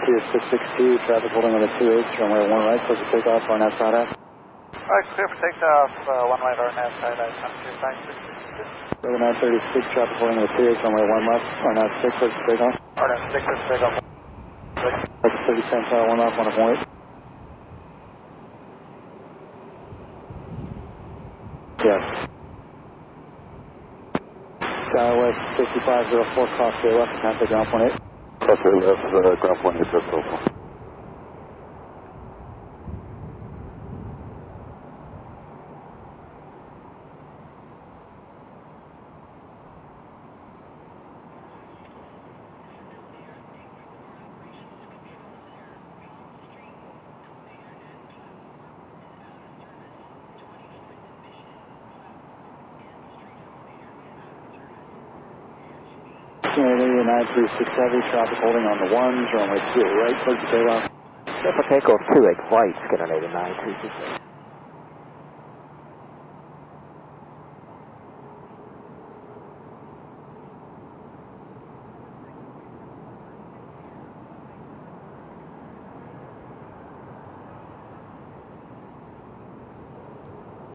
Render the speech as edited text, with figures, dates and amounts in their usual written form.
Pier 662, traffic holding on the 28, runway 1 right, close to takeoff, RNAV side out. Alright, clear for takeoff, 1 right, RNAV side out, 926. Roger 936, traffic holding on the 28, runway 1 left, RNAV 6, close to takeoff. RNAV 6, close to takeoff. Roger 30 cents, 1 left, 1 up, 1 wait. Yes. Skywest 5504, cross to left, contact ground point 8. Cross to left, ground point 8, that's helpful. Unity 936 heavy, traffic holding on the 1s, runway 2 right, close to takeoff. Clear for takeoff 28 flight, Skinner 936.